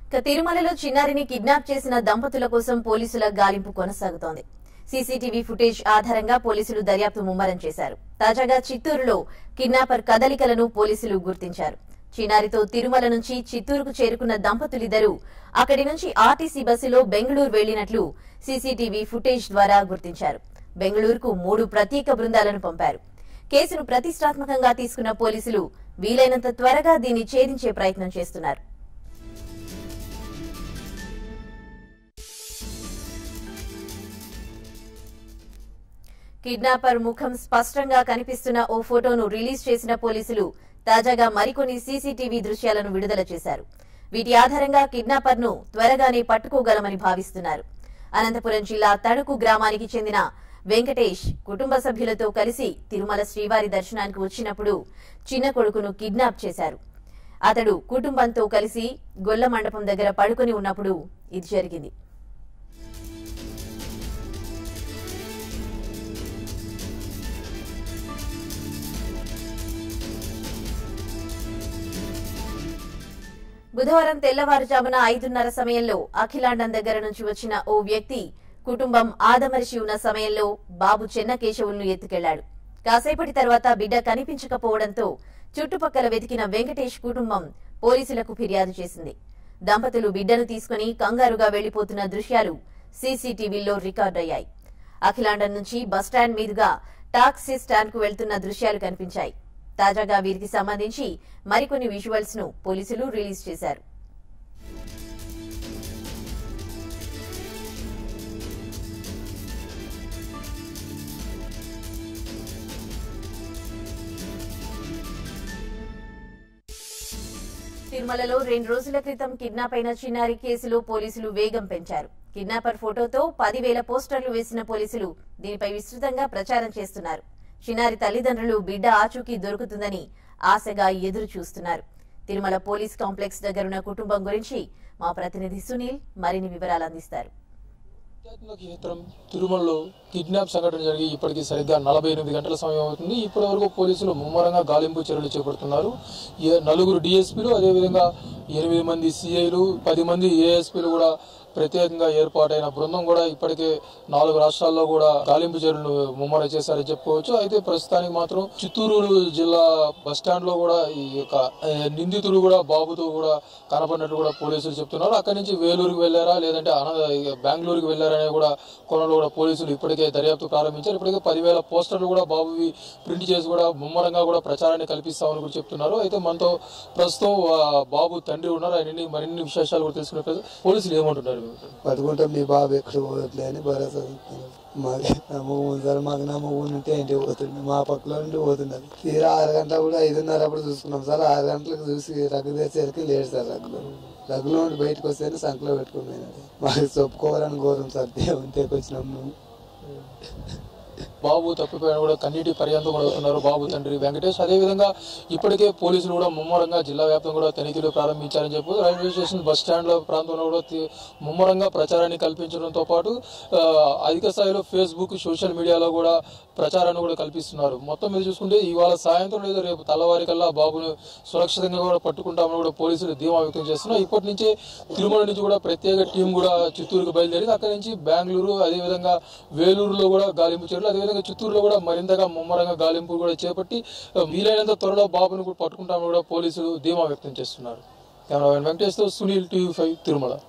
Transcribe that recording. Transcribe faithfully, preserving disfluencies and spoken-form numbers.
తిరుమలలో చిన్నారిని కిడ్నాప్ చేసిన దంపతుల కోసం పోలీసుల గాలింపు కొనసాగుతోంది. సీసీటీవీ ఫుటేజ్ ఆధారంగా పోలీసులు దర్యాప్తు ముమ్మరం చేశారు. తాజాగా చిత్తూరులో కిడ్నాపర్ కదలికలను పోలీసులు గుర్తించారు. చిన్నారితో తిరుమల నుంచి చిత్తూరుకు చేరుకున్న దంపతులిద్దరూ అక్కడి నుంచి ఆర్టీసీ బస్సులో బెంగళూరు వెళ్లినట్లు సీసీటీవీ ఫుటేజ్ ద్వారా గుర్తించారు. బెంగళూరుకు మూడు ప్రత్యేక బృందాలను పంపారు. కేసును ప్రతిష్టాత్మకంగా తీసుకున్న పోలీసులు వీలైనంత త్వరగా దీన్ని ఛేదించే ప్రయత్నం చేస్తున్నారు. కిడ్నాపర్ ముఖం స్పష్టంగా కనిపిస్తున్న ఓ ఫోటోను రిలీజ్ చేసిన పోలీసులు తాజాగా మరికొన్ని సీసీటీవీ దృశ్యాలను విడుదల చేశారు. వీటి ఆధారంగా కిడ్నాపర్ ను త్వరగానే పట్టుకోగలమని భావిస్తున్నారు. అనంతపురం జిల్లా తణుకు గ్రామానికి చెందిన వెంకటేష్ కుటుంబ సభ్యులతో కలిసి తిరుమల శ్రీవారి దర్శనానికి వచ్చినప్పుడు చిన్న కొడుకును కిడ్నాప్ చేశారు. అతడు కుటుంబంతో కలిసి గొల్ల మండపం దగ్గర పడుకుని ఉన్నప్పుడు ఇది జరిగింది. బుధవారం తెల్లవారుజామున ఐదున్నర సమయంలో అఖిలాండం దగ్గర నుంచి వచ్చిన ఓ వ్యక్తి కుటుంబం ఆదమరిచి ఉన్న సమయంలో బాబు చెన్నకేశవులను ఎత్తుకెళ్లాడు. కాసేపటి తర్వాత బిడ్డ కనిపించకపోవడంతో చుట్టుపక్కల వెతికిన వెంకటేష్ కుటుంబం పోలీసులకు ఫిర్యాదు చేసింది. దంపతులు బిడ్డను తీసుకుని కంగారుగా వెళ్లిపోతున్న దృశ్యాలు సీసీటీవీలో రికార్డయ్యాయి. అఖిలాండం నుంచి బస్టాండ్ మీదుగా టాక్సీ స్టాండ్ కు వెళ్తున్న దృశ్యాలు కనిపించాయి. తాజాగా వీరికి సంబంధించి మరికొన్ని విజువల్స్ ను పోలీసులు రిలీజ్ చేశారు. తిరుమలలో రెండు రోజుల క్రితం కిడ్నాప్ అయిన చిన్నారి కేసులో పోలీసులు వేగం పెంచారు. కిడ్నాపర్ ఫోటోతో పదివేల పోస్టర్లు వేసిన పోలీసులు దీనిపై విస్తృతంగా ప్రచారం చేస్తున్నారు. చిన్నారి తల్లిదండ్రులు బిడ్డ ఆచూకీ దొరుకుతుందని ఆశగా ఎదురు చూస్తున్నారు. తిరుమల పోలీస్ కాంప్లెక్స్ దగ్గరున్న కుటుంబం గురించి మా ప్రతినిధి సునీల్ మరిన్ని వివరాలు అందిస్తారు. తిరుమలలో కిడ్నాప్ సంఘటన జరిగి ఇప్పటికీ సరిగ్గా నలభై ఎనిమిది గంటల సమయం అవుతుంది. ఇప్పటి వరకు పోలీసులు ముమ్మరంగా గాలింపు చర్యలు చేపడుతున్నారు. నలుగురు డిఎస్పీలు, అదేవిధంగా ఎనిమిది మంది సిఐలు, పది మంది ఏఎస్పీలు కూడా ప్రత్యేకంగా ఏర్పాటైన బృందం కూడా ఇప్పటికే నాలుగు రాష్ట్రాల్లో కూడా గాలింపు చర్యలు ముమ్మరం చేశారని చెప్పుకోవచ్చు. అయితే ప్రస్తుతానికి మాత్రం చిత్తూరు జిల్లా బస్టాండ్ లో కూడా ఈ యొక్క నిందితుడు కూడా బాబుతో కూడా కనపడినట్టు కూడా పోలీసులు చెప్తున్నారు. అక్కడి నుంచి వేలూరుకు వెళ్లారా లేదంటే బెంగళూరుకు వెళ్లారనే కూడా కోణంలో కూడా పోలీసులు ఇప్పటికే దర్యాప్తు ప్రారంభించారు. ఇప్పటికే పదివేల పోస్టర్లు కూడా బాబువి ప్రింట్ చేసి కూడా ముమ్మరంగా కూడా ప్రచారాన్ని కల్పిస్తామని కూడా చెప్తున్నారు. అయితే మనతో ప్రస్తుతం బాబు తండ్రి ఉన్నారు. ఆయన మరిన్ని విశేషాలు కూడా తెలుసుకునే పోలీసులు ఏమంటున్నారు? పట్టుకుంటాం మీ బాబు ఎక్కడ పోవట్లే అని భరోసా మాకు నమ్మకం సార్. మాకు నమ్మకం ఉంటే ఇంటికి పోతుంది, మా పక్కలో నుండి పోతున్నది. తీరా ఆరు గంటల కూడా ఐదున్నర అప్పుడు చూసుకున్నాం సార్. ఆరు గంటలకు చూసి రగ్గు తెచ్చేసరికి లేడు సార్. రగ్గులో రగ్గులో నుండి బయటకు వస్తేనే సంకలో పెట్టుకున్నాయి. మాకు చెప్పుకోవాలని ఘోరం సార్. దేవుని తెచ్చుకొచ్చినాం మేము. బాబు తప్పిపోయిన కూడా కన్నీటి పర్యంతం పడుతున్నారు బాబు తండ్రి వెంకటేష్. అదేవిధంగా ఇప్పటికే పోలీసులు కూడా ముమ్మరంగా జిల్లా వ్యాప్తంగా కూడా తనిఖీలు ప్రారంభించారని చెప్పి రైల్వే స్టేషన్ బస్ స్టాండ్ ప్రాంతంలో కూడా ముమ్మరంగా ప్రచారాన్ని కల్పించడంతో పాటు అధిక స్థాయిలో ఫేస్బుక్, సోషల్ మీడియాలో కూడా ప్రచారాన్ని కూడా కల్పిస్తున్నారు. మొత్తం మీద చూసుకుంటే ఇవాళ సాయంత్రం లేదా రేపు తెల్లవారికల్లా బాబును సురక్షితంగా కూడా పట్టుకుంటామని కూడా పోలీసులు ధీమా వ్యక్తం చేస్తున్నారు. ఇప్పటి నుంచే తిరుమల నుంచి కూడా ప్రత్యేక టీం కూడా చిత్తూరుకు బయలుదేరింది. అక్కడి నుంచి బెంగళూరు, అదేవిధంగా వేలూరులో కూడా గాలింపు చర్యలు, అదేవిధంగా చిత్తూరులో కూడా మరింతగా ముమ్మరంగా గాలింపు కూడా చేపట్టి వీలైనంత త్వరలో బాబును కూడా పట్టుకుంటామని కూడా పోలీసులు ధీమా వ్యక్తం చేస్తున్నారు. కెమెరామెన్ వెంకటేష్ తో సునీల్, టీవీ ఫైవ్ తిరుమల.